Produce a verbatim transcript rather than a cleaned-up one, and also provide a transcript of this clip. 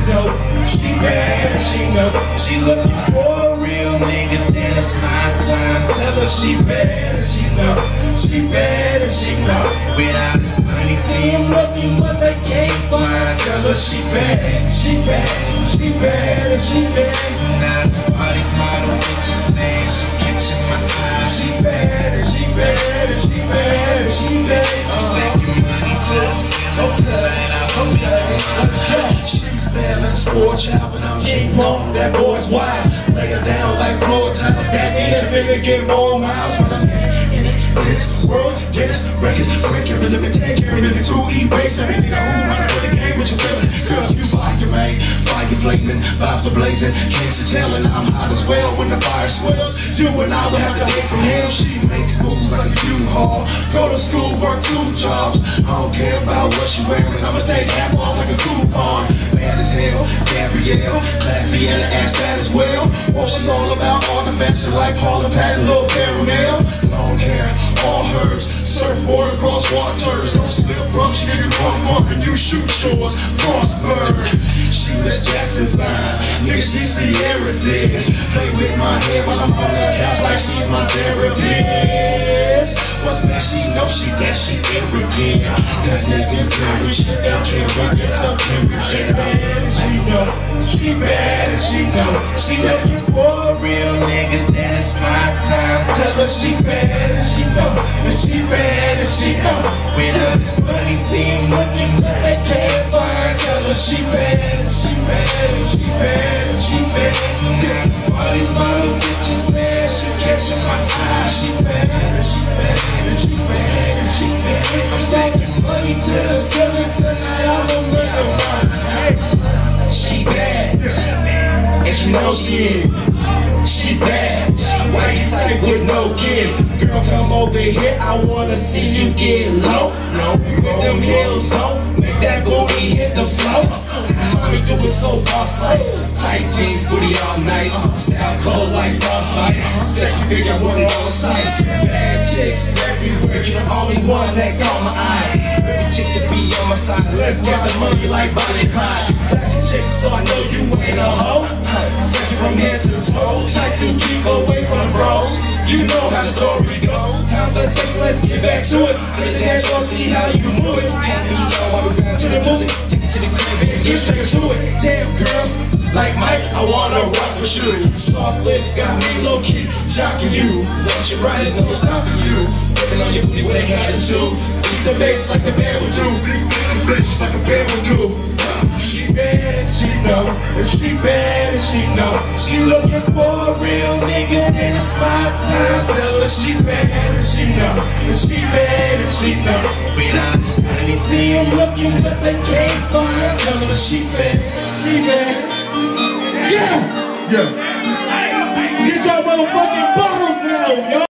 know she bad and she know she looking for a real nigga, then it's my time. Tell her she bad and she know she bad and she know without this money, see him looking but they can't find. Tell her she bad, she bad, she bad and she bad. Now all these model bitches, man, she catching my time. She bad and she bad and she bad and she bad. I'm stacking money to the ceiling. She's bad like a sport child, but I'm King Kong. That boy's wild. Lay her down like floor tiles. That engine finna get more miles. When I'm in it, this world, Guinness record, breaking rhythm and take care of it to erase everything. I who wanna play the game with your feelings. Girl, you fire, man, fire flaming, vibes are blazing. Can't you tell? And I'm hot as well when the fire swells. You and I will have to wait from him. She makes moves like a U-Haul. Go to school, work two jobs. I don't care about what she wearing. I'ma take half off like a coupon. Bad as hell, Gabrielle, classy and an ass fat as well. Well, she all about all the fashion like Paul and Pat and Lil Caramel. Long hair, all hers. Surfboard across waters. Don't slip up, she give you one bump and you shoot yours. Frostburg. She Miss Jackson fine. Nigga, she see everything. Play with my head while I'm on the couch like she's my therapist. What's bad? She knows she that she's arrogant. That nigga's carry shit, they carry it, so carry shit. She know she bad and she know she looking for a real nigga, then it's my time. Tell her she bad and she know that she bad and she know without this money, see him looking but they can't find. Tell her she bad and she bad and she bad and she bad. Now all these model bitches, man, she catching my time. She bad and she bad and she bad and she bad. I'm stacking money to the ceiling tonight. I'ma make her mine. She bad, and she knows she is. She bad, wifey type with no kids. Girl, come over here, I wanna see you get low. With them heels on, make that booty hit the floor. Mommy do it so boss like tight jeans, booty all nice. Style cold like frostbite. Sexy figure, I want it all sight. Bad chicks everywhere, you're the only one that caught my eyes. Every chick to be on my side, let's get the money like Bonnie and Clyde. Classy chick, so I know you ain't a hoe. Sexy from head to toe, type to keep away from the bros. You know how the story goes. Conversation, let's get back to it. Get the dance floor, see how you move it. Tell me low while we bound to the music. Take it to the crib and get straight to it. Damn girl, like Mike, I wanna rock with you. Soft lips got me low key, shocking you. Once you ride, there's no stopping you. Working on your booty with a attitude. Beat the bass like a band would do. Beat the bass like a band would do. She bad and she know, and she bad and she know she looking for a real nigga, then it's my time. Tell her she bad and she know, and she bad and she know without this money, see him looking but they can't find. Tell her she bad, she bad. Yeah, yeah. Get your motherfucking bottles now, yo.